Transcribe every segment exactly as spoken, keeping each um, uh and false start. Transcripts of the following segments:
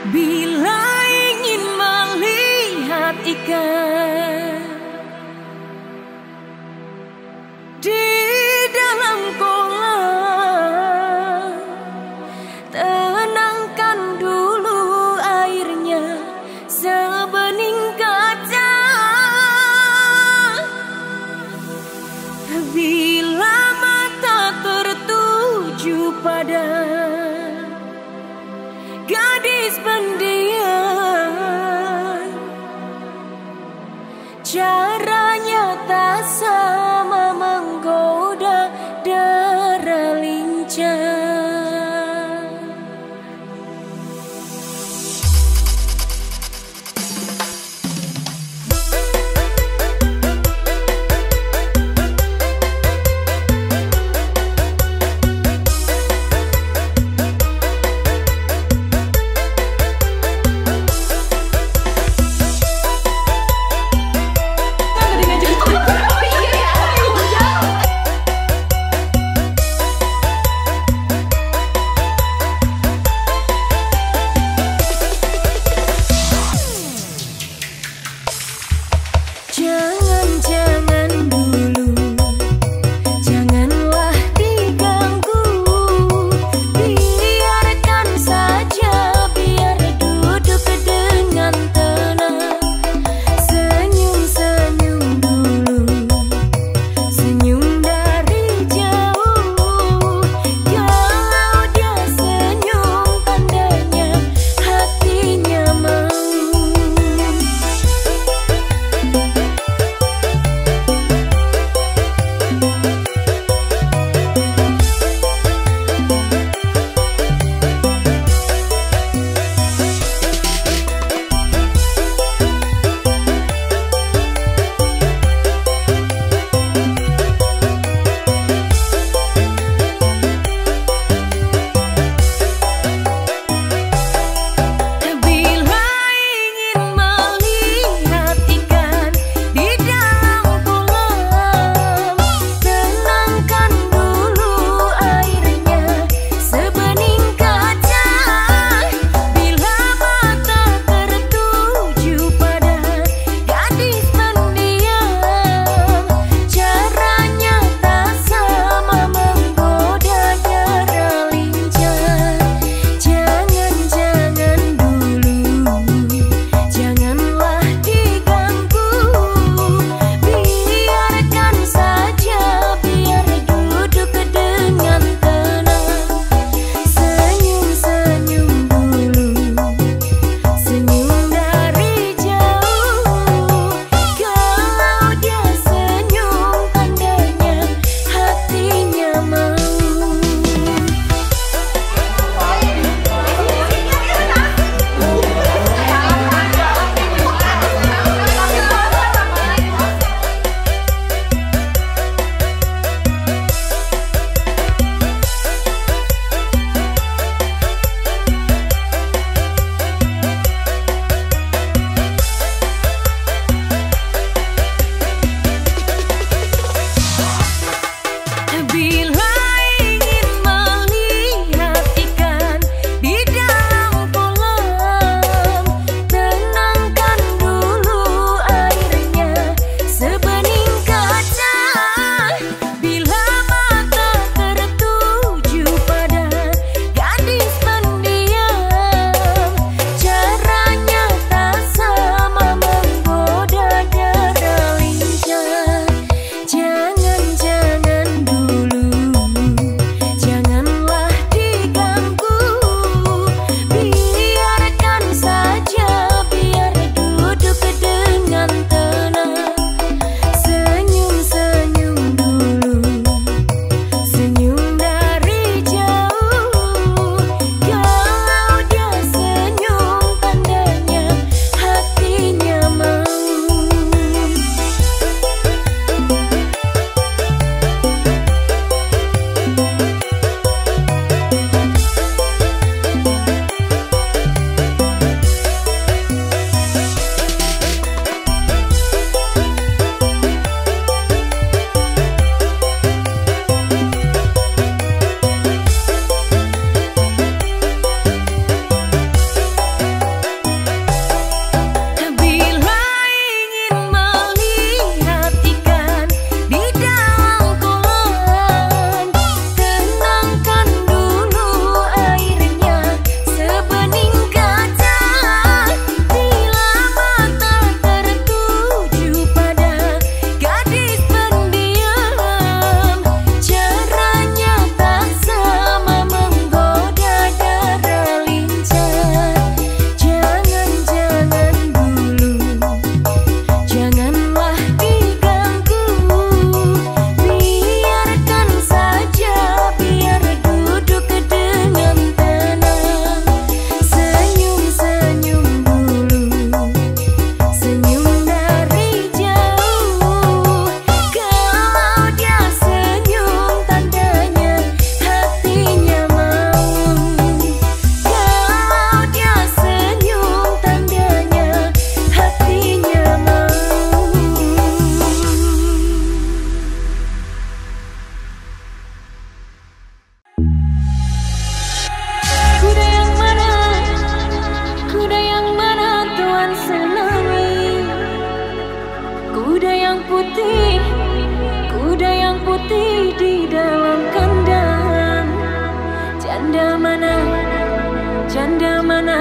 Bila ingin melihat ikan di dalam kolam, tenangkan dulu airnya sebening kaca. Bila mata tertuju pada gadis pendiam, caranya tak sama menggoda dara lincah.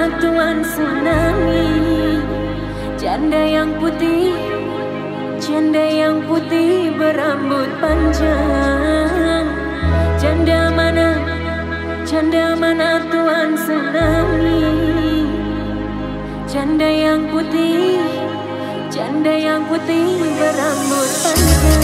mana Tuhan senangi? Janda yang putih, janda yang putih berambut panjang. Janda mana, janda mana Tuhan senangi? Janda yang putih, janda yang putih berambut panjang.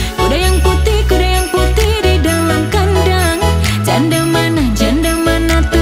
Janda mana, janda mana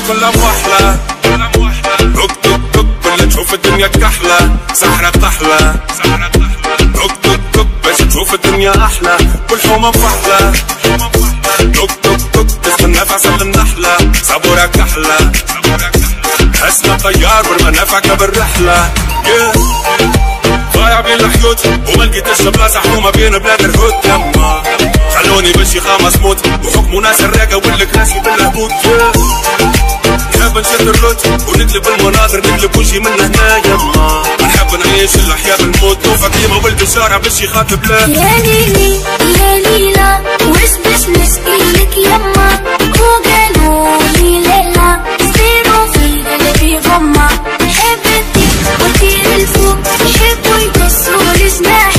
كلها موحلة. توك توك توك كل تشوف الدنيا كحلة، سحرة تحلى توك توك توك باش تشوف الدنيا أحلى، كل حومة مفحلة. توك توك توك تستنى في عسل النحلة، صبورة كحلة اسمها طيار والمنافع بالرحلة. ضايع بين الحيوت وما لقيتش بلاصة حومة بين بلاد الهود. يما خلوني بشي خامس موت وحكموا ناس الراقة والكراسي بالهبوط. نحب نشد الروت ونقلب المناظر، نقلب كل شي من هنا. يما نحب نعيش الأحياء بالموت، توفى كيما ولد الشارع باش يخاطب لا. يا ليلي يا ليلى وش باش نسقيلك يما، وقالولي ليلى سيروا في قلبي غمة. حبتك وطير الفوق يحبوا يكسروا الجناح،